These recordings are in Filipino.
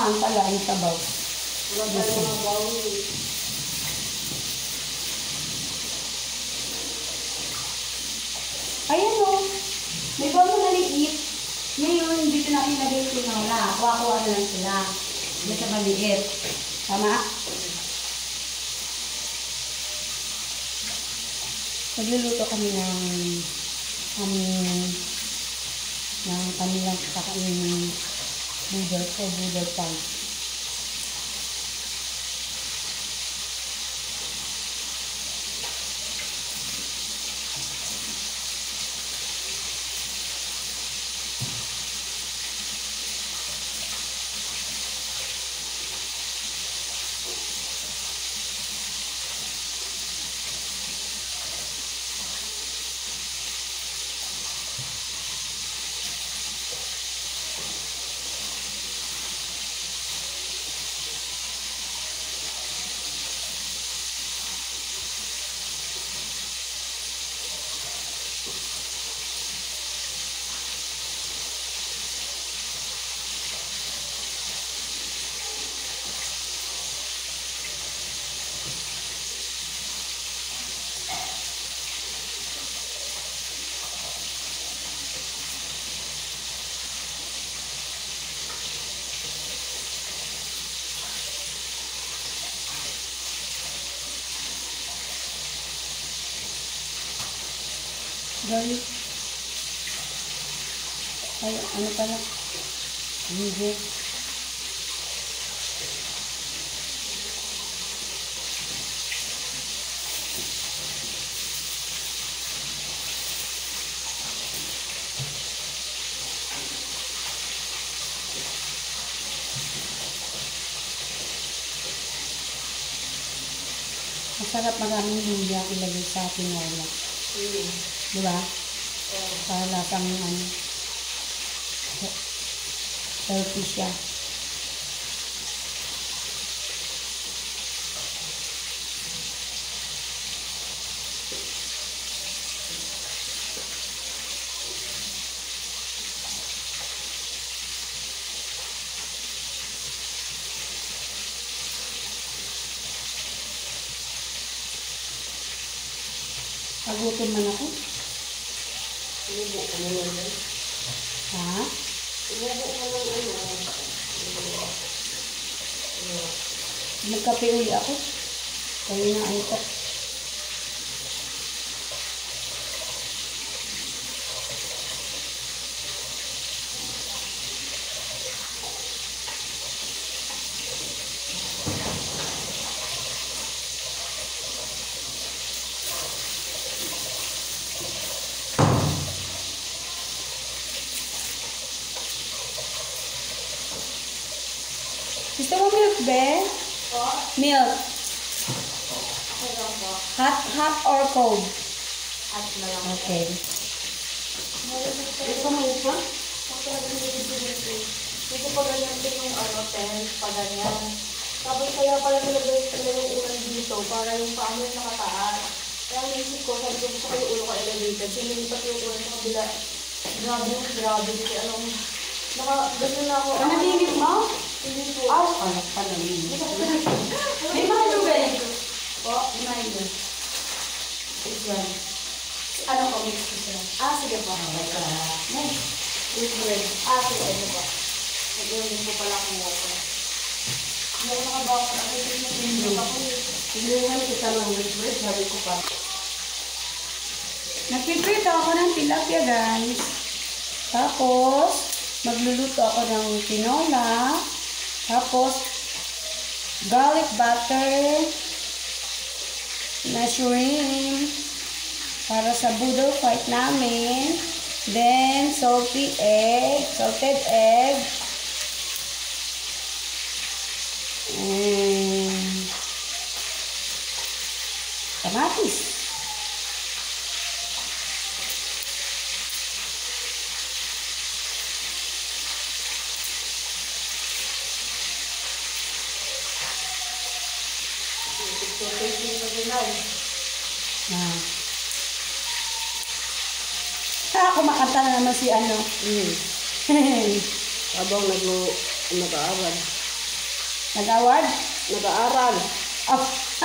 Saan pala yung sabaw? Wala tayo mga bawi. Ayan o. May bago na maliit. Ngayon, dito natin lagay yung tinola. Kuha-kuha na lang sila. May sa maliit. Tama? Nagluluto kami ng kanilang kakainin ng noodles o noodle pang. Garlic. Ay, ano pala? Hindi. Masarap maraming luya ilagay sa tinola. Diba? Para lasang healthy siya. Pagutom man ako. Inubo ko mo lang. Ha? Inubo ko mo lang. Magkape uli ako. Kaya na ito. Gusto mo milk, be? Po? Milk. Okay lang po. Hot or cold? At na lang. Okay. Ito mo ito? Ang talagang nilibigay. Dito pa ganyan din yung tent, pa ganyan. Tapos kaya pala nilagay yung ulan dito para yung paa mo yung nakataas. Kaya naisip ko, sabi ko gusto ko yung ulo ka elevated. Sinilipat yung ulan sa kabila. Grabe. Kasi anong... Ganyan na ako. Nanginip mo? Hindi po. Anak pa nanginip. May mga lugar. Po? Reminder. Yan. Ano ko mix ko sila? Sige po. Nice. With bread. Sige. Ano po? Nag-iunin po pala akong water. Hindi ako nakabawak na ako. Hindi ako. Tinulungan kita ng with bread. Sabi ko pa. Nagpiprito ako ng tilapia, guys. Tapos, magluluto ako ng tinola. Tapos, garlic butter na shrimp para sa boodle fight namin. Then, salted egg. And kamatis. Kumakanta na naman si ano. Habang nag-aawad. Nag-award? Nag-aaral. Oh.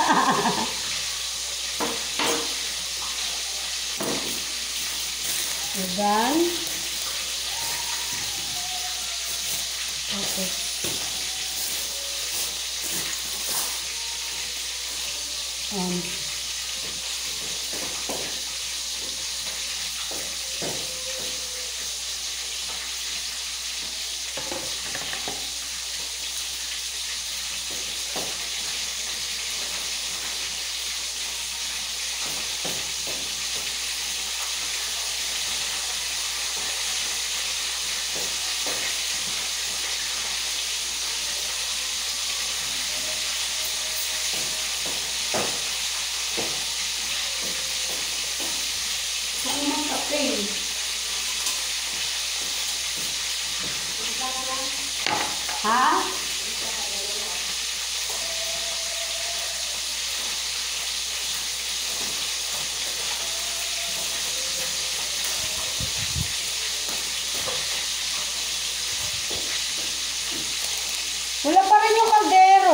Diyan. Okay. Saan ang kape? Ha? Wala pa rin yung kaldero.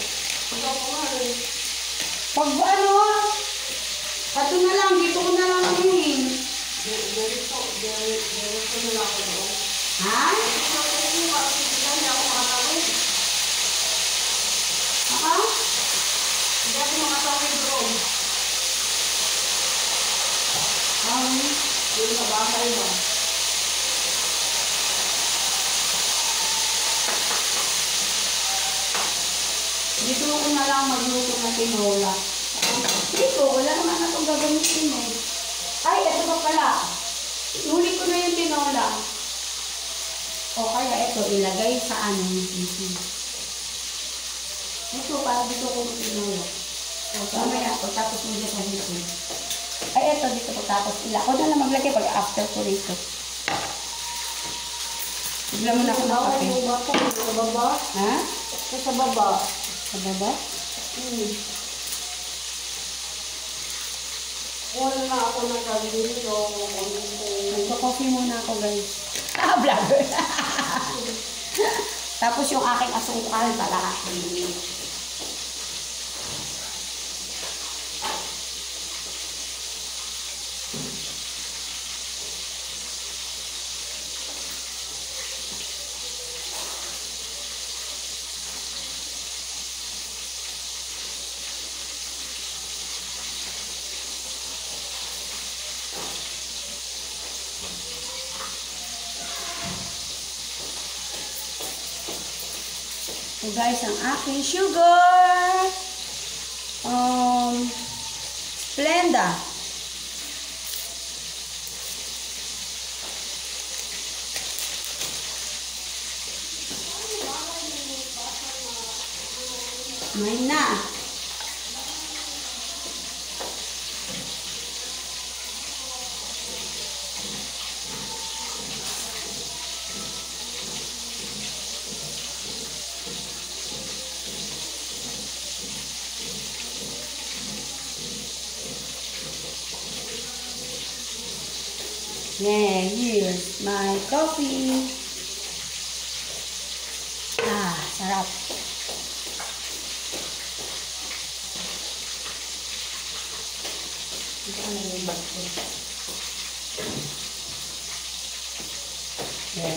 Pag ano, ato na lang, dito ko na lang amuhin. Ha? Aha? Hindi ako makatawid doon. Yung sa bahay ba? Dito ko na lang magluto ng tinola. Dito, wala naman na itong gagamitin eh. Ay, ito pa pala. Huli ko na yung tinola. O kaya ito, ilagay sa ano. Ito, para dito ko yung tinola. Mamaya ako, tapos hindi sa dito. Ay, ito, dito ko tapos ila. Ako na lang maglagay pag after ko rito. Bigla mo na ako ng kape. Sa baba? Ha? Sa baba. Sa baba? Wala na ako nagagawin dito. Nagpa-coffee muna ako, guys. Ah, vlogger. Tapos yung aking asukal pala. So guys, ang aking sugar. Splenda. May na. Yeah, here's my coffee. Ah, sarap. Ito na yung bag ko. Yeah.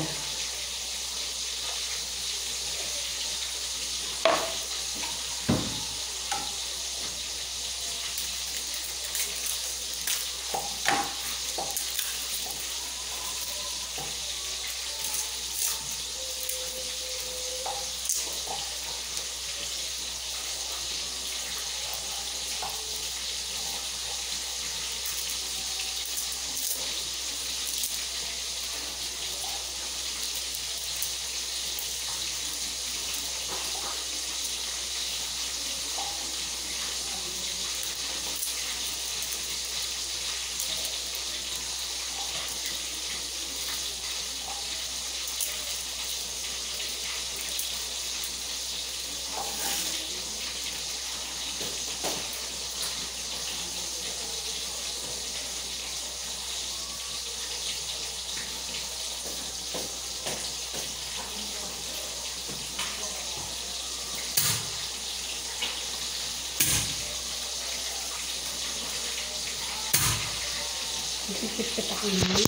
Pit-pit ako naman.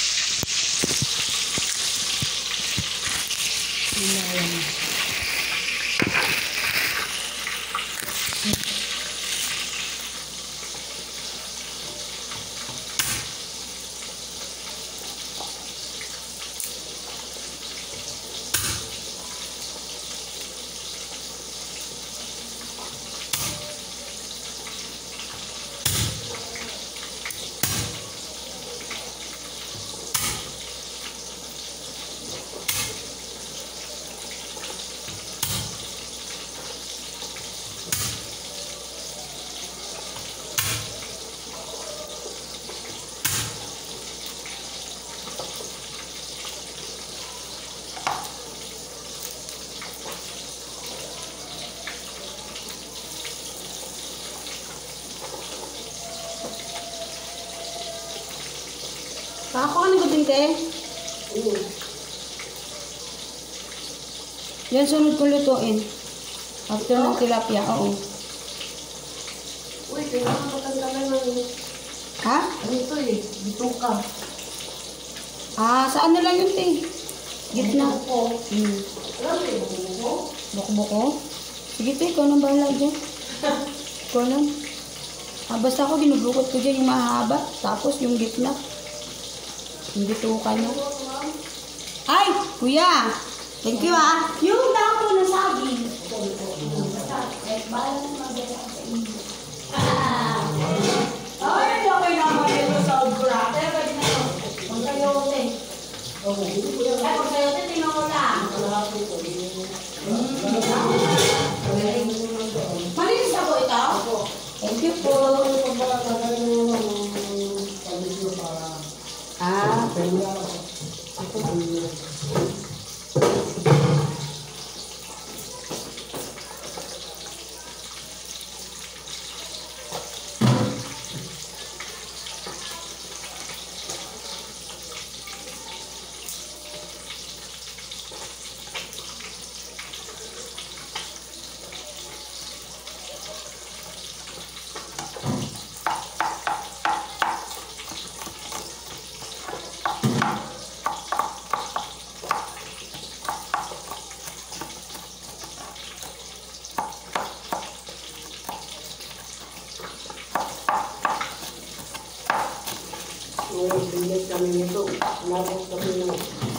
Ayan. Ako ka nagutin, te? Yan, sunod ko lutuin. After ng tilapia, oo. Uy, kailangan matanggalan ng... Ha? Ano ito eh? Bituka. Sa ano lang yun, te? Gitna. Buko. Alam mo yung buko? Buko-buko? Sige, te, ikaw nang bahala dyan. Ikaw nang. Basta ako ginubukot ko dyan yung mahaba, tapos yung gitna. Hindi tukan mo. Ay! Kuya! Thank you, Yung dako na saging. Bahala na mag-gala sa inyo. Ay, okay naman ito sa obra. Pero pwede na ito. Magsayote. Ay, magsayote, tinola. Malinis ako ito? Thank you po. Bilis kami nito. Nabot kami ng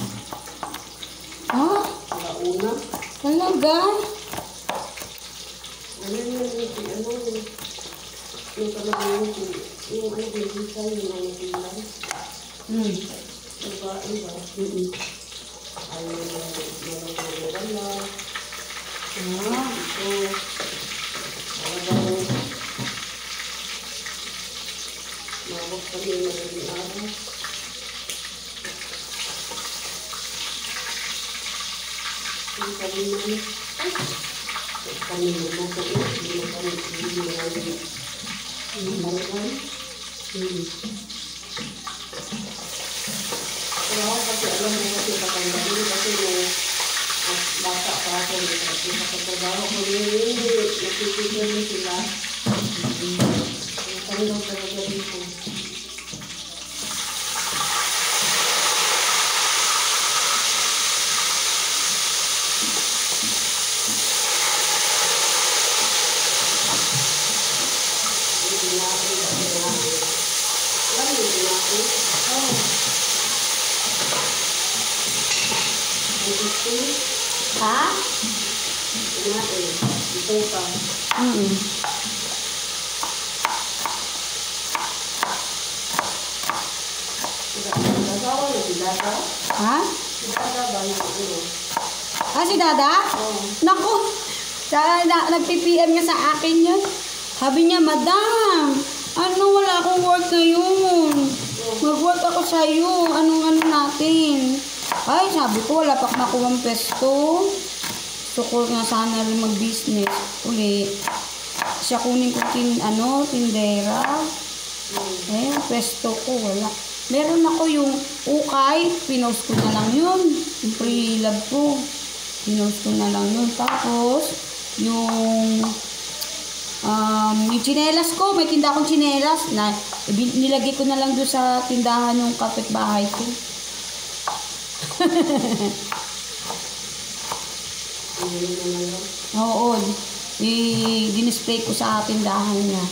launa. Talaga? Ano yung talagang yung ano yung bisa yung mga silang. Yung ba, iba. Ay, meron ko wala. Ito. Talagang nabot kami ng araw. Yung kami namin. Kami luto ko. Hindi kami pero ako kasi alam mo kasi patanggalin kasi yung bata pa ako kasi kapagtrabaho ko hindi nakikita sila. Natanggal talaga dito. Ha? Ito pa. Nagawa na si Dada? Ha? Si Dada ba yung ulo? Si Dada? Oo. Naku! Nag-PPM nga sa akin yun. Sabi niya, Madam, wala akong work ngayon. Mag-work ako sa'yo. Anong natin? Ay, sabi ko, wala pa makuha ang pesto. Gusto ko nga sana rin mag-business uli. Siya kunin ko tindera. Pesto ko, wala. Meron ako yung ukay, pinost ko na lang yun. Yung pre-love ko, pinost ko na lang yun. Tapos, yung Yung tsinelas ko, may tinda akong tsinelas na nilagay ko na lang doon sa tindahan ng kapitbahay ko. Oo, dinisplay ko sa tindahan niya.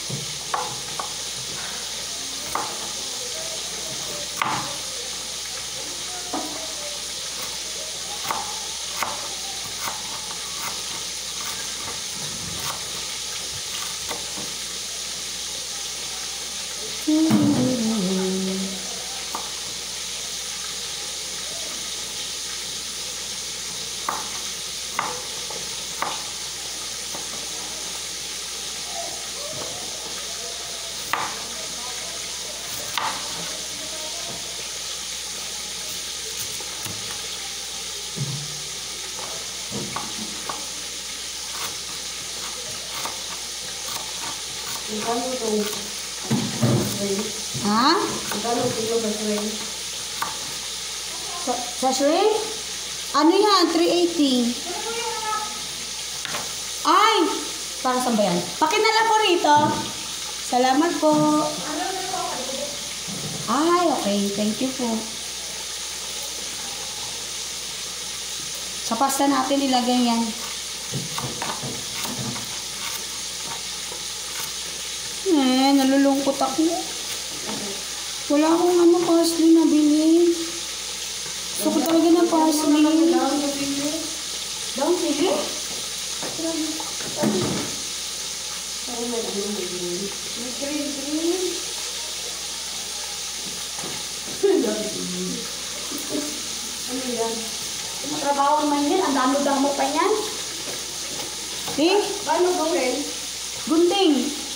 Ha? Sa shrimp? Ano yan? 380. Ay! Para saan ba yan? Pakinala po rito. Salamat po. Ay, okay. Thank you po. Sa pasta natin ilagay yan. Nalulungkot ako. Wala akong parsley na bilhin. Gusto ko talaga ng parsley. Daw, sige. Ano yan? Matrabaho naman yan. Ang damo-damo pa yan. Eh? Paano gawin? Gunting.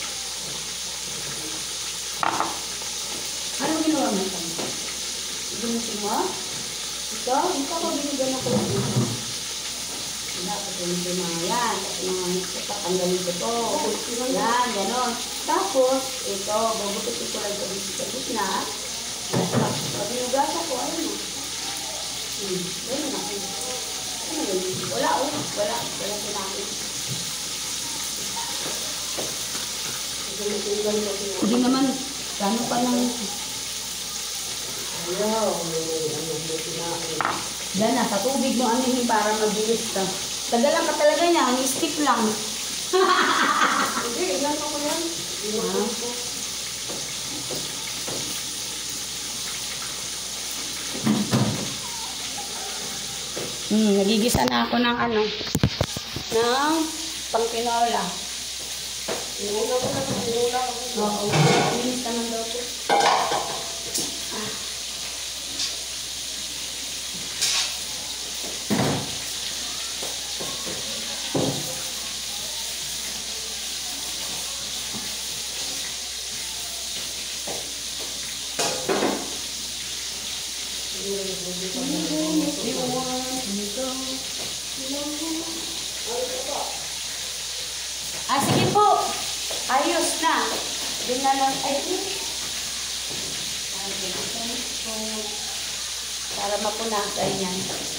Ano ginawa mo ito? Gunting mo? Ito? Ito ko binigyan ako. Dapat gunting mo. Yan. Tatanggalin ko ito. Yan, gano'n. Tapos, ito. Bubututin ko lang sa gitna. Pag binugasa ko, ayun mo. Ganun ako. Ano yun? Wala. Wala sinabi. Hindi naman, gano'n pa lang. Diyan na, sa tubig mo anihin para mabilis ka. Tagalan ka talaga niya, ang stick lang. Hindi, ilan ako yan? Nagigisa na ako ng ng pangkinola. Inula ko. Oo, linis naman daw po. Sige po. Ayos na. Doon na lang. Para mapunasan yan.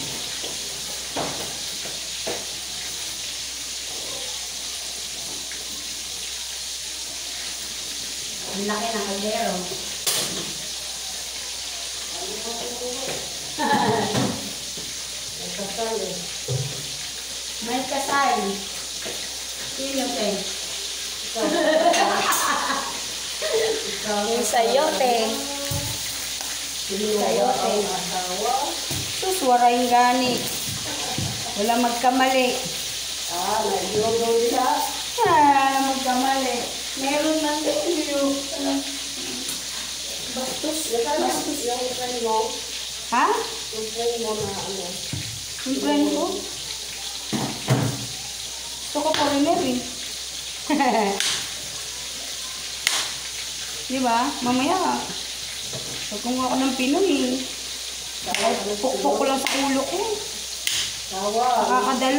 Ang laki ng kaldero. May kasal. Sino te? Yung sayote. Sayote. Sus, waray gani. Wala magkamali. Nag-yogo siya. Wala magkamali. Meron man din. Bastos yung friend mo. Ha? Yung friend mo na Yung friend ko? Gusto ko foreigner eh. Diba? Mamaya, pag kumuha ko ng Pinoy eh. Pukpok ko lang sa ulo ko. Nakakadala.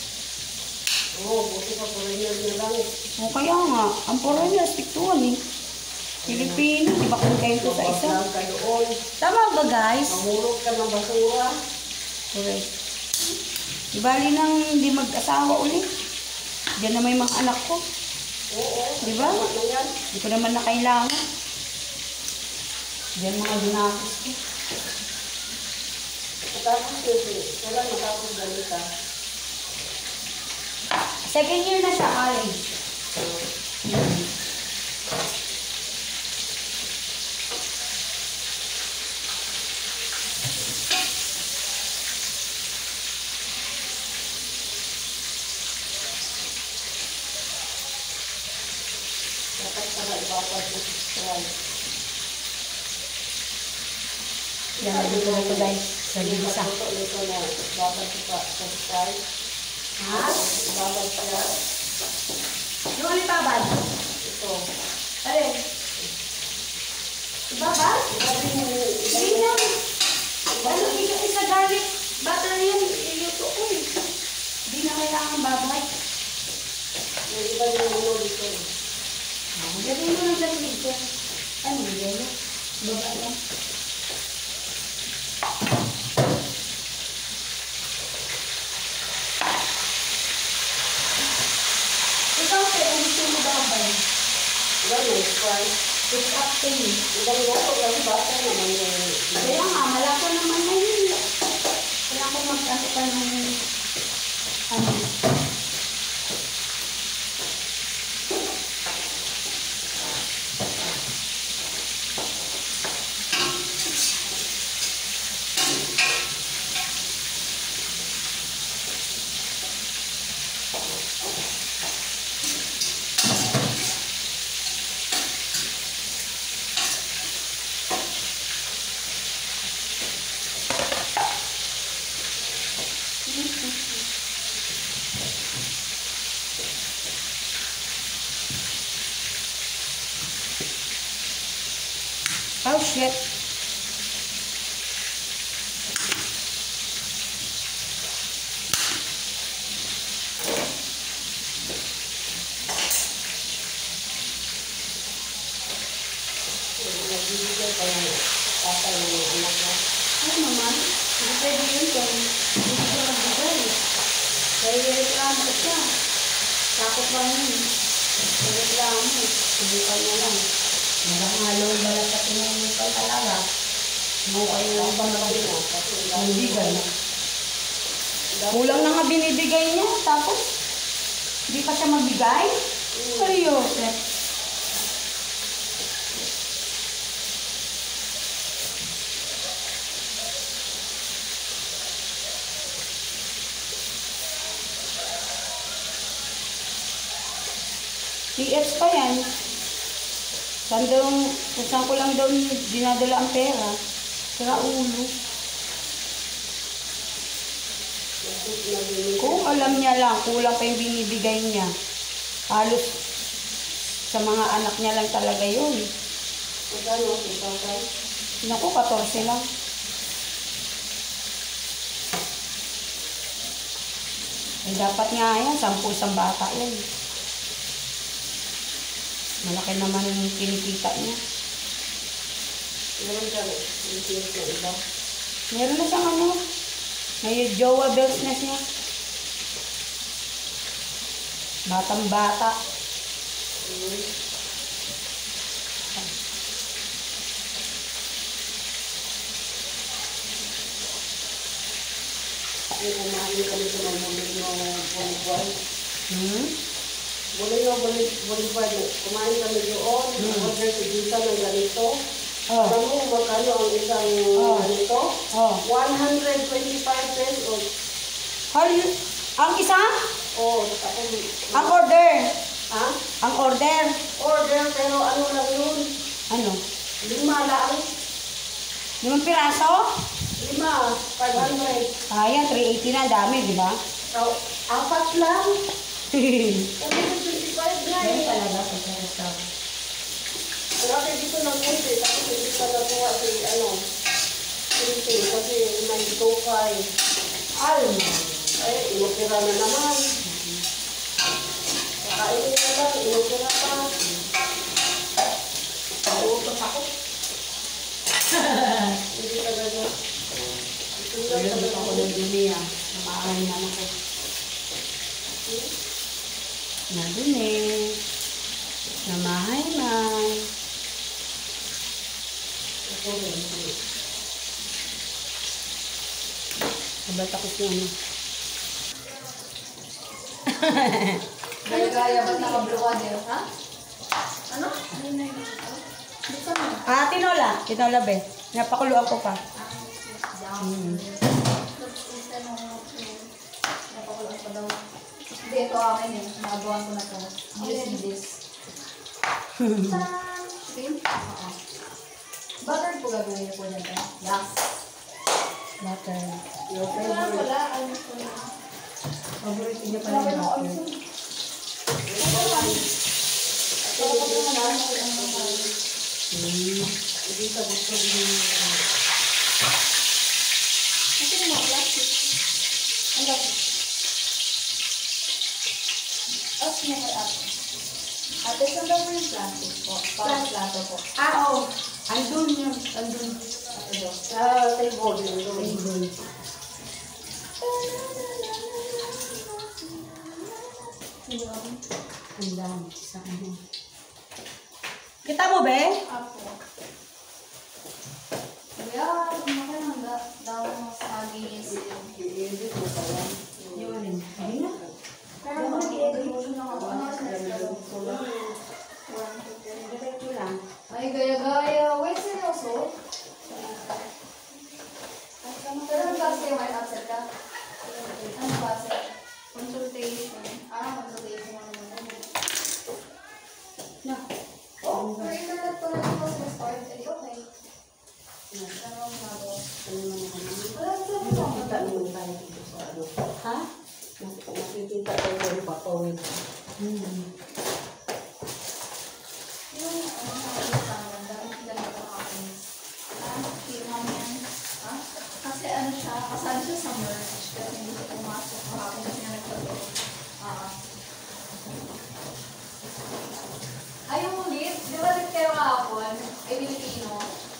Buti pa foreigner na lang. O kaya nga, ang foreigner, stick to one eh. Pilipino, di ba kontento sa isa? Tama ba guys? Mamulog ka ng basura. Correct. Di bali nang hindi mag-asawa ulit. Diyan na may mga anak ko. Oo. Di ba? Tama na yan. Hindi ko naman na kailangan. Diyan mga ginapos ko. Matapos kasi, wala matapos ganit ka. Second year na siya, college. Dapat ka na ipapas na subscribe. Yan, nandito na ito guys. Sa gilisa. Ito na, dapat ka subscribe. Ha? Dapat ka. Yung ano ibabad? Ito. Alin? Ibabad? Hindi na. Ano, isa garlic butter yan. Iluto ko eh. Hindi na kailangan babay. Yung iba yung ulo dito. Lagay mo ng garlic dyan. Ano, yelo? Baba yan. Ikaw, kung gusto mo babay. Ganun, fry. It's up to you. Ibang luto lang bata naman yung... Kaya nga, malako naman na yun. Kaya ko mag-ano pa ng ano. Oh shit. Nagbibigay pa yung tatay ng mga anak na. Ano naman? Hindi pwede yun kung hindi ko magbigay. Kaya reklamo siya. Takot lang yun. Reklamo. Subukan niya lang. Narangalong balat sa pinangipal talaga. Mukay lang ba magbigay. Kulang na nga binibigay niya. Tapos, hindi pa siya magbigay? Seryoso. TS pa yan. Kung saan ko lang daw dinadala ang pera. Sira ulo. Kung alam niya lang, kulang pa yung binibigay niya. Halos sa mga anak niya lang talaga yun. Magkano? Tatay? Naku, 14 lang. Eh, dapat nga yan, 10 isang bata yan. Malaki naman yung kinikita niya. Meron ka yung tinis na iba. Meron na siyang ano, may jowa business niya. Batang bata. Yung kumain kami sa mga bulig-bulig. Bulig-bulig. Kumain kami doon. Order si Dita ng ganito. Oh. Alam mo, magkano ang isang ganito? Oh. 125 pesos. Ang isa? Oh, Ang order. ha? Ang order. Order, pero ano lang yun? Ano? 5 lang. 5 piraso? 5, 500. Ayan, 380 na. Dami, di ba? So, 4 lang. 125 na eh. talaga pag restaurant. Grabe dito ng kunti, tapos hindi pa nakuha si kunti, kasi may tukay. Ay, inupira na naman. Kakainin na lang, inupira pa. Nautos ako. Hindi talaga. Ayun, ako ng dumi ah. Nakakain naman ako. Nandun eh. Na mahay-may. Sabat ako siya mo. Gaya-gaya ba't naka-blue ka din? Ha? Ano? Ano na yun? Gusto mo? Tinola. Tinola, be. Napakuluan ko pa. Napakulang pa daw. Hindi, ito akin eh. Nagawan ko na to. Use this. Cream? Oo. Butter po gagawin niyo po dyan. Yes. Butter. Your favorite. Wala. Ano po na? Favorite niya pala yung butter. Hindi sa gusto niyo. Kasi yung mga plastic. Ang gagawin. As mo kay ate. Ate, saan daw po yung plastic po? Parang plato po. Oo. Andun yun. Andun. Ate daw. Sa table. Table. Ang dami. Sa ano. Kita mo, be? Apo. Kaya, kumakain daw sa agis. Yung alin? Ay na. Pero mag-i-education lang ako. Ano sa Diretso lang. ay, gaya-gaya. Wait, seryoso? Pero ang klase kayo, may absent ka? Ano klase? Consultation. Consultation ano naman. No. Oh, for internet ko na yung post mo start. Eh, okay. Ano ang magawa? Wala sa Nakikita mo tayo dito sa ano. Ha? Nakikita tayo yung papawin. yung nakakasama, dahil sila nakakainis. Tingnan mo yan. Ha? Kasi ano siya, kasali siya sa merge. Kasi hindi siya pumasok. Kahapon kasi nga nagsabi. Ay, yung ulit. Di ba ulit kayo kahapon? Ay, Pilipino.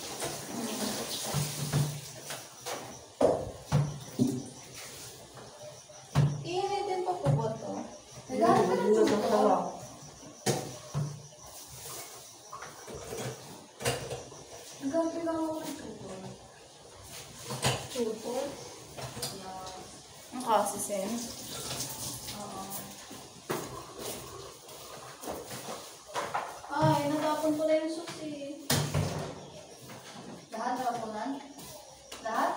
Iinitin pa po ba ito? Naghanap ka ng tutor. Naghanap lang ako ng tutor. Tutor? Ang kasi, Sen. Oo. Ay, natapon ko na yung susi. Lahat natapunan? Lahat?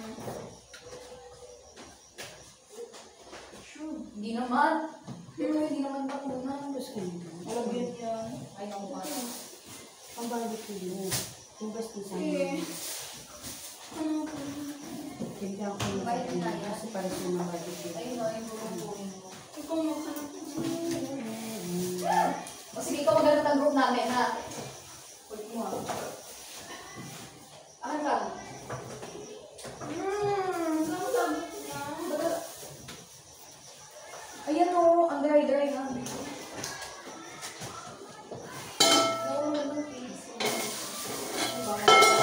Sure. Hindi naman. Pero hindi naman tapunan. Alam yun yan. Ay, naku ba? Ang balik ko yun. Kung gusto sa Eh. amin. Ano po? Tignan ko yung Balik na yan. kasi parang yung mabalik yun. Ayun o, yung bulong-bulong mo. Ikaw maghanap ko sa O sige, ikaw maghanap ng group namin, ha? Kulit mo, ha? Akin lang. Ayan o, ang dry-dry na. Nawalan ng piece. Ano ba?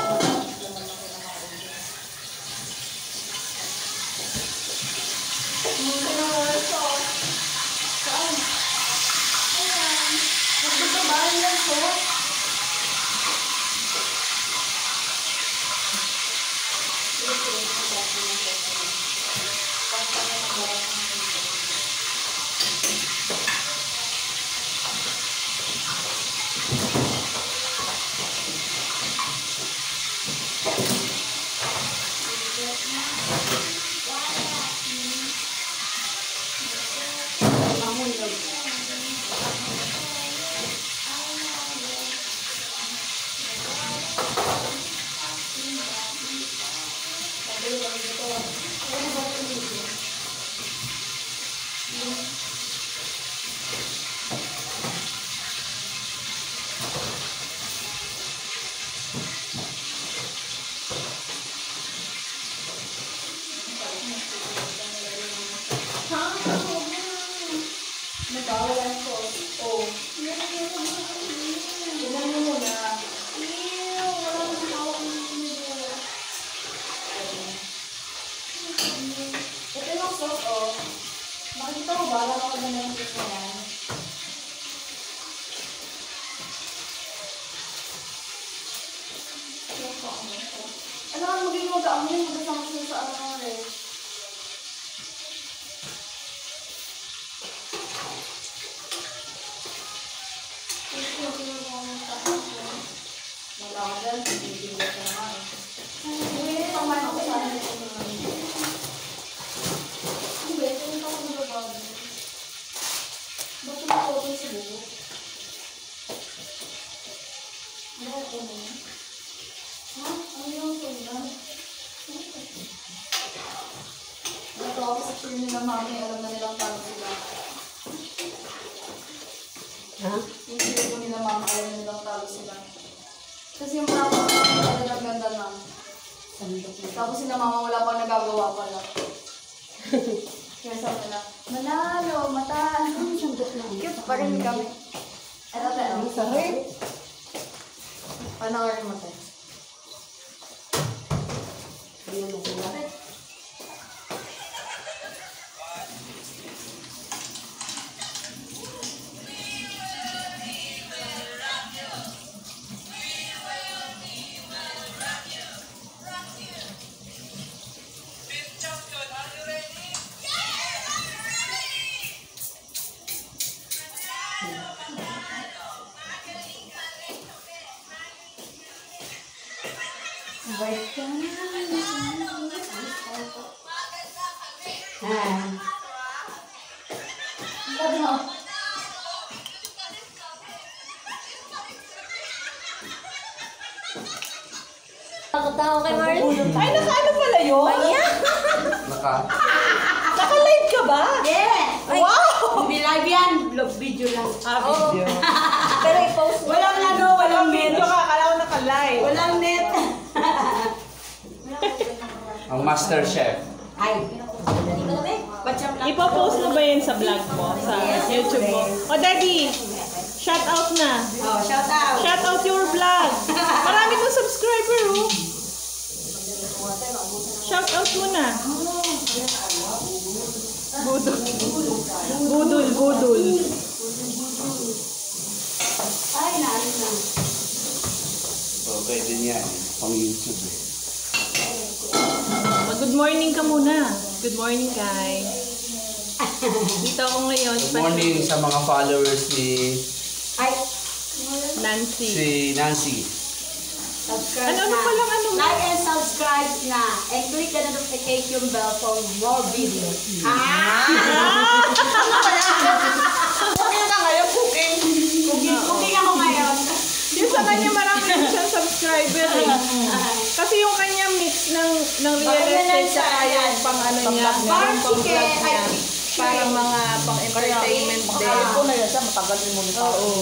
Muna na wala ito. Saan? Ayan. Magbababahan yan po. Nagkawalan ko. Oh. Tingnan mo muna. Wala nang hawak ng pinagawa. Ito yung sauce, oh. Makikita mo ba? Wala ka na yung sauce na yan. mag-aamin, magkasama sila sa ano rin. Wala ka dyan, bibigyan ka naman. Hindi, pamain ako sa akin. Hindi, ito ako nagbabago. Ba't tumatokin si Bubo? Ano ako mo? Ha? Ano yung sundan? Ito ako sa cheer nila mami, alam na nilang talo sila. Ha? Yung cheer ko nila mami, alam na nilang talo sila. Kasi yung mga talagang ganda na. Tapos sila mama wala pa nagagawa pala. Kaya sabi nila, manalo, matalo. Cute pa rin kami. Ito tayo. Ang sarap. Paano ka rin matay? Ayan na sila. Tao kay Marley. Ay, naka-ano pala yun? Naka-live ka ba? Yes! Wow! Hindi live yan. Vlog video lang. Video. Pero i-post mo. Walang ano, walang net. Video ka, akala ko naka-live. Walang net. Ang master chef. Ay. Hindi ko namin. Batsam lang. Ipopost mo ba yun sa vlog mo? Sa YouTube mo? O, Daddy! Shout out na. Oh, shout out. Shout out your vlog. Marami kong subscriber, oh. Shout out mo na. Budol. Budol, budol. Ay, naano na. Okay din yan. Pang YouTube eh. Good morning ka muna. Good morning, Kai. Dito ako ngayon. Good morning sa mga followers ni Ay, Nancy. si Nancy. subscribe Ano na. palang ano mo? Like and subscribe na. And click the notification bell for more videos. Ano ka ngayon? Cooking. Cooking ako ngayon. Yung sa kanya marami din siyang subscriber eh. Kasi yung kanya mix ng real estate sa yung pang ano niya, meron pang vlog niya. Parang mga pang entertainment din. Ito na yan siya, matagal din mo nito. Oo.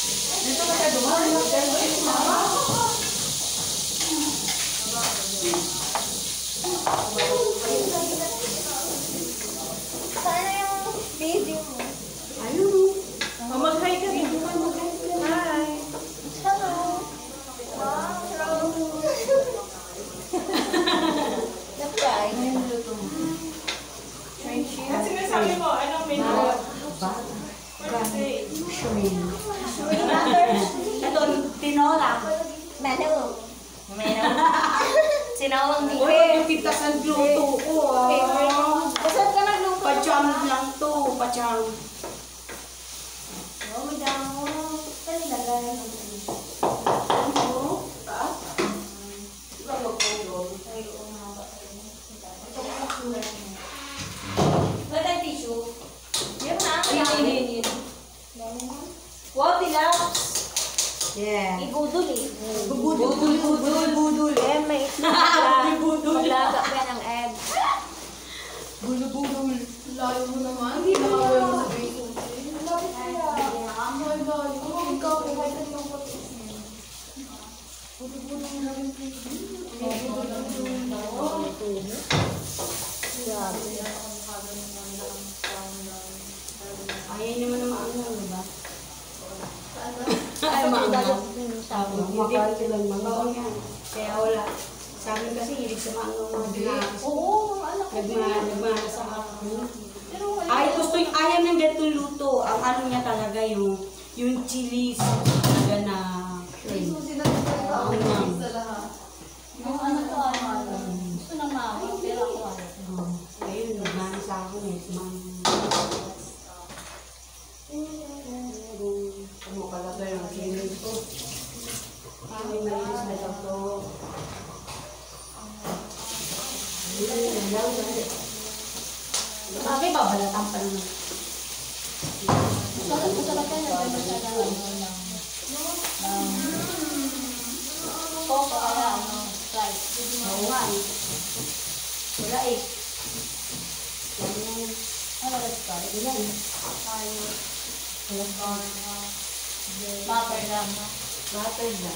Sana yung video mo. Ayun. O mag-hi ka din. Hi. Hello. Wow. Na-try. Kasi sinasabi mo, anong menu? Ito, tinola. Menu. Menu. Sinawang di. Uy, titas ang luto ko. Saan ka nagluto? Pacham lang to, pacham. Oh, madam. Saan nilagay? Wala tayong tissue. Yan na. Wow, tilaps. Yeah. Ibudol eh. Budul. Eh, may itlog. Maglaga pa yan ng egg. Budul. Layo mo naman. Hindi mo naman sa Facebook. Lapit kaya. Ay, layo. Ikaw, kahit ano yung kapit niya. Budo-budo mo lang yung Ayaw naman naman ano, diba? Ay, maanghang. Makain silang mga. Oo yan. Kaya wala. Sa amin kasi hilig sa mga dinaas. Oo, mga anak ko. Nagmahal sa akin. Ay, gusto yung ayaw ng ganitong luto. Ang ano niya talaga yung chili sauce talaga na shrimp. susi na ito. Sa lahat. Yung ano to, ano. Ano kalagay ang kinis ko? Kami malinis na ito. Sabi, babalatan pa naman. Masarap yan. Nagay masyadong Coco, Sprite. Oo nga eh. Wala eh. Ano ba Sprite? Yan. Tayo. Butter Butter lang. lang.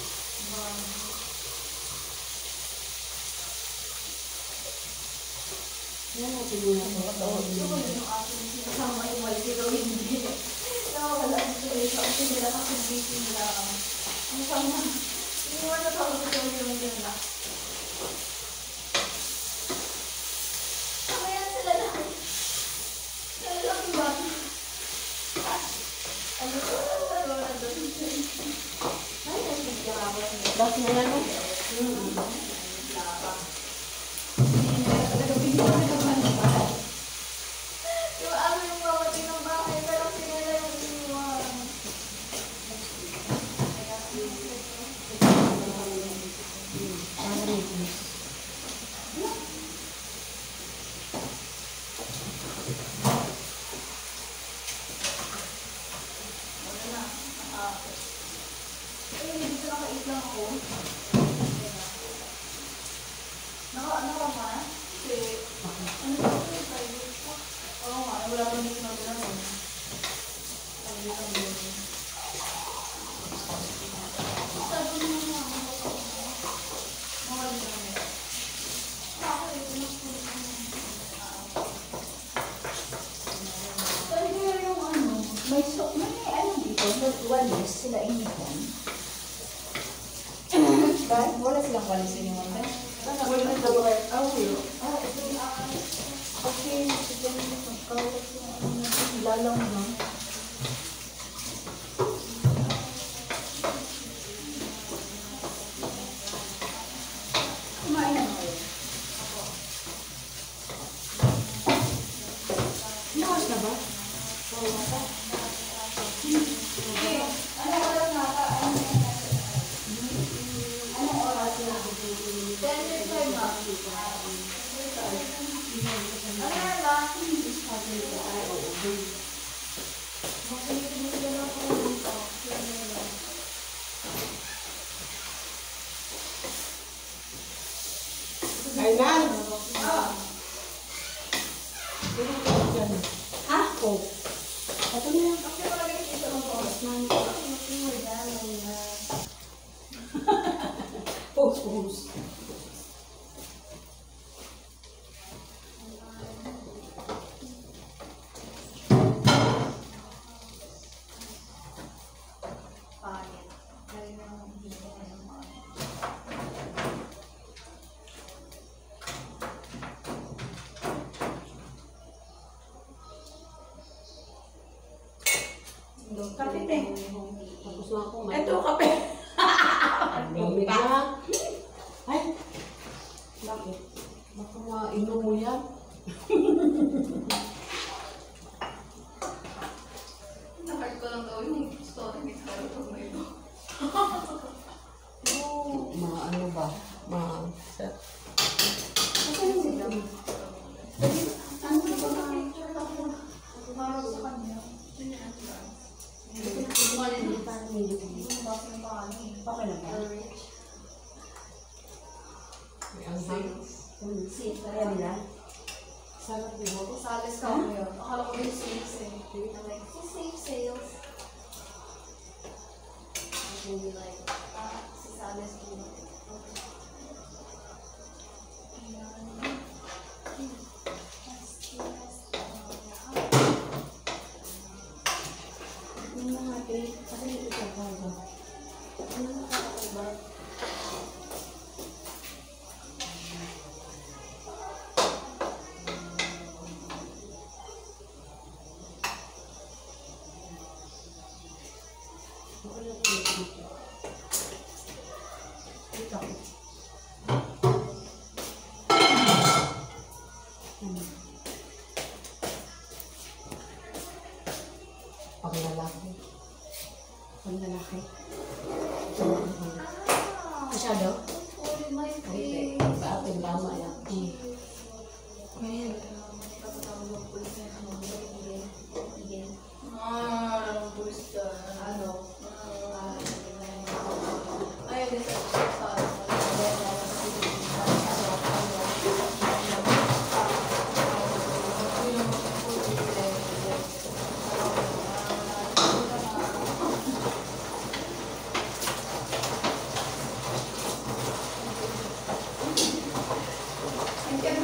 Yan natin muna ito. Kasama yung wala sila hindi. Nakawala ang sila. Kasi nila kasi busy nila. Ano sama? Hindi mo na tawag ito yung nila. Kamayan sila na. Sila lang yung bata. Ano ko? Ano na doon? Ay, nagsigyan ako. Bak na yan o. Yung ano yung mawati ng bahay, pero sila yung iniwan. Dito nakait lang ako. Naka ba? Kasi, ano ba ito yung private ko? Oo nga, wala pa nito na gano'n. Sabi mo nga, mawali na namin. Bakit? Sabi ko yung ano, may ano dito, walis sila inipan. Dahil wala silang walis iniwan din. Wala na daw ay awil. Ito yung okay, ito yung kawalas yung ano natin, lalang na. Kumain na kayo. Nawas na ba? Ano oras na ka? Anong oras na? 10:05 na. Ano yan ba? Kailan? Ha? Oh. Ito na yan. Kasi palagay siya sa mga oras na. Post. Pangit. Kaya naman hindi ko na yung mga. Kapite. Tapos na ako. Ito kape. Lamig na. Ay! Bakit? Baka mainom mo yan. Nakart ko lang daw yung story ni Carol pag may ito. Ano ba? Set. Ano ba ba picture lang mo? Para sa kanya. May anghang. Sarap din mo. Sales ka mo yun. Akala ko yung safe eh. I'm like, safe sales. And then be like, si Sales po.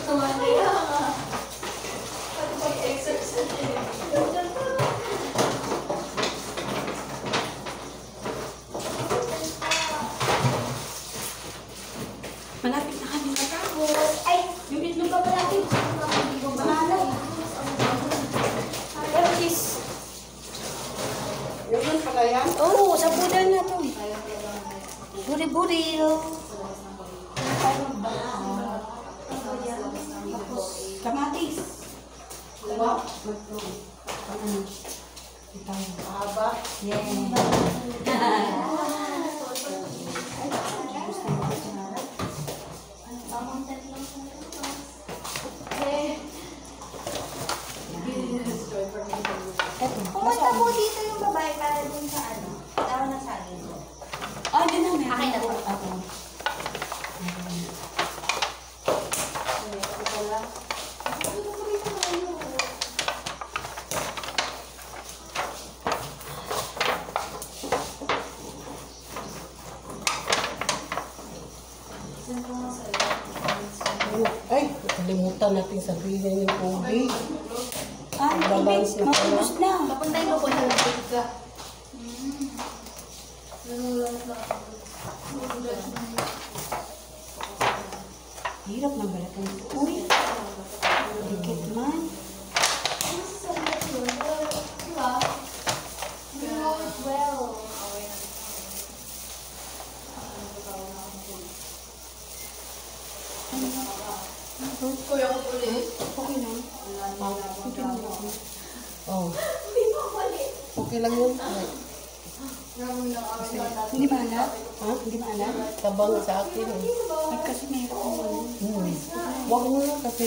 Kaya nga. Pati pag-exercise eh. Malapit na kami matapos. Ay, yung itlog pa malapit. Mahalay. Pero sis, Yun pala yan. oo, sa budal na to. Buri-buril. Tapos, kamatis. Diba? Mahaba. Pumunta po dito yung babae para dun sa ano. Tao na saging. Ah, yun na, meron. Akin na po. Ako. Ay, kalimutan natin sabihin yung tubig. Ah, Balance tubig. na pala. Mapulus na. Papuntay mo po na lang ka. Hirap ng balatan ito. Uy, dikit man. Kuya ko ulit. Okay lang. Oh. Okay lang yun. Ay, Hindi maalat? ha? Hindi maalat? Tabang sa akin eh. Ay, kasi meron ko ano. Huwag mo na kasi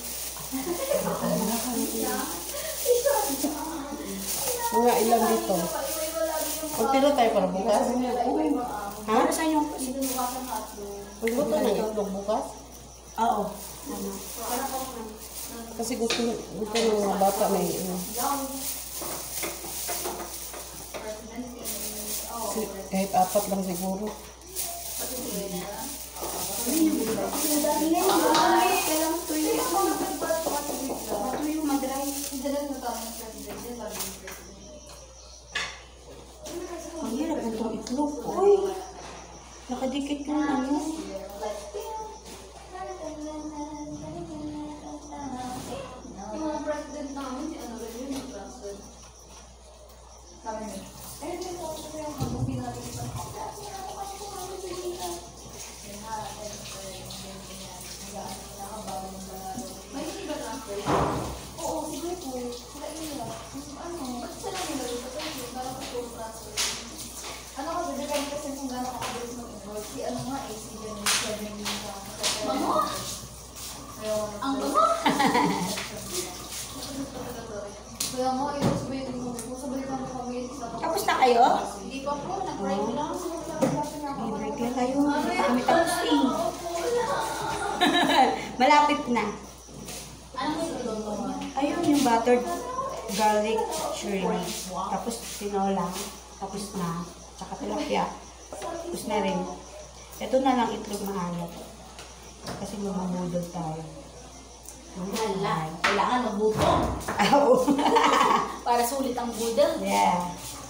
mga ilan dito. Magtira tayo para bukas. Ha? Para sa yung... Magluto ng itlog bukas. Oo. Ano? Kasi gusto ng mga bata may kahit 4 lang siguro. Kailangan tuyo. Matuyo, mag-dry. Ang hirap itong itlog. Uy! Nakadikit ka ng ano. Yung mga president namin, si ano rin yun, yung president. Sabi niya, hindi ko ako yung habukin natin ito. May hindi ba transfer? Oo, siguro po. Sila nila. Ano? Ba't sila nila dito? Para po po transfer. Ano kasi, depende kasi kung gano'n kakabilis mag-enroll. Si ano nga eh, si Jenny sa Bango? Ang bango? Kaya nga, ito sabihin mo, sabihin mo kami sa Tapos na kayo? Hindi pa po, nag-break lang. I-break lang kayo. Hindi pa kami tapos eh. Malapit na. Anong niluluto mo? Ayun yung buttered garlic shrimp. Tapos tinola. Tapos na. Tsaka tilapia. Tapos na rin. Ito na lang itlog maalat. Kasi mamamudol tayo. Hala, kailangan magbuto. Oo. Para sulit ang budel. Yeah.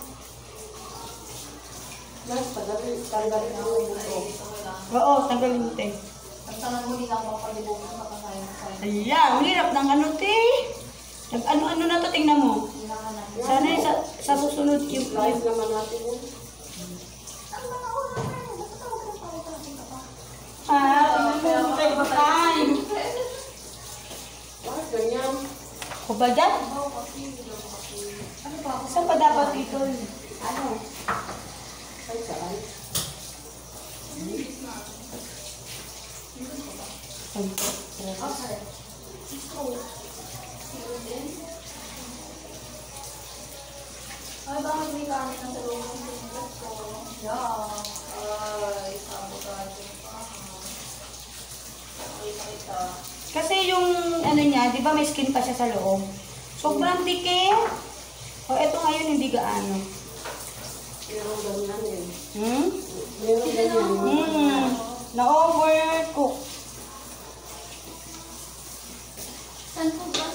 Mas tanggalin ang buko. Oo, tanggalin mo te. Ang tanong mo, hindi lang mapalibog sa makakain. Ayan, ang hirap ng ano te. Ano-ano na to, tingnan mo. Sana sa susunod yung... Slice naman natin yun. Tingnan mo kayo pakain. Bakit ganyan? O ba dyan? Saan pa dapat ito? Ano? Ay, saan? Ay, bakit may kanin na sa loob ng pinag ko? Yeah. Ay, sabotage pa. Kita. Kasi yung ano niya, di ba may skin pa siya sa loob? Sobrang dikit. O eto ngayon hindi gaano. Pero ganyan eh. Hmm? Meron ganyan. Na-overcook. Saan po ba?